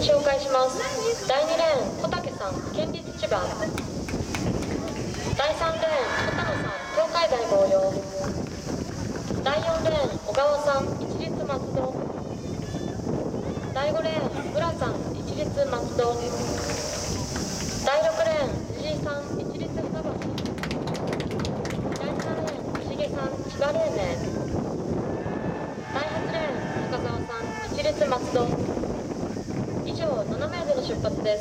紹介します。第2レーン小竹さん県立千葉、第3レーン片野さん東海大紅葉、第4レーン小川さん一律松戸、第5レーン浦さん一律松戸、第6レーン藤井さん一律船橋、第7レーン重さん千葉黎明、第8レーン高澤さん一律松戸。以上7名での出発です。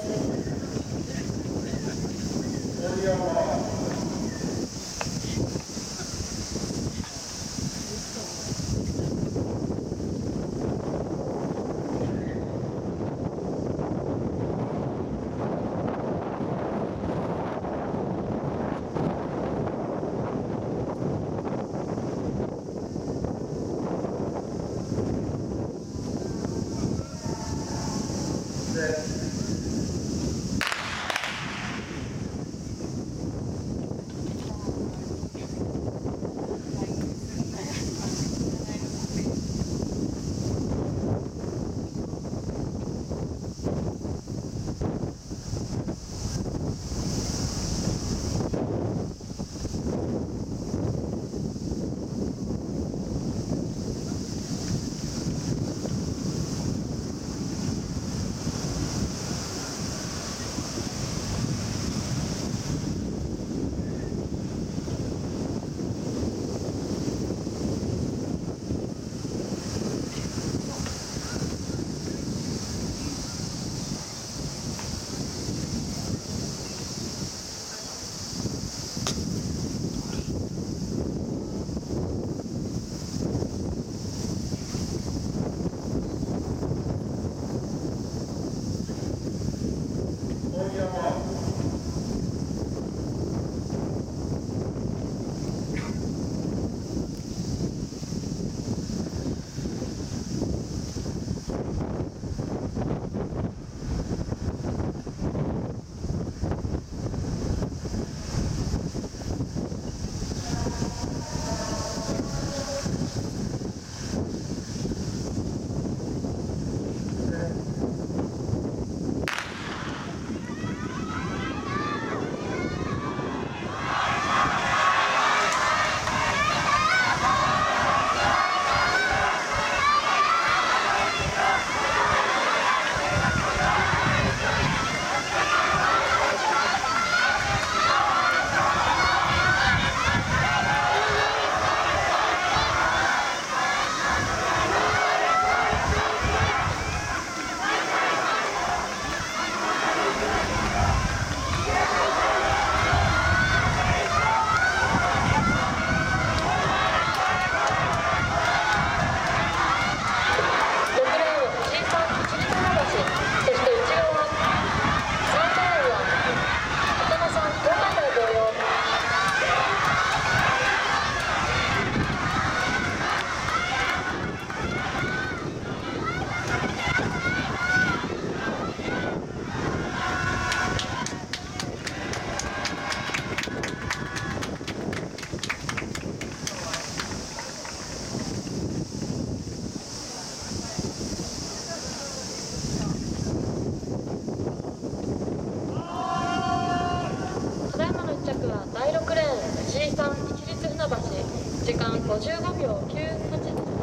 第6レーン藤井さん一律船橋、時間55秒98。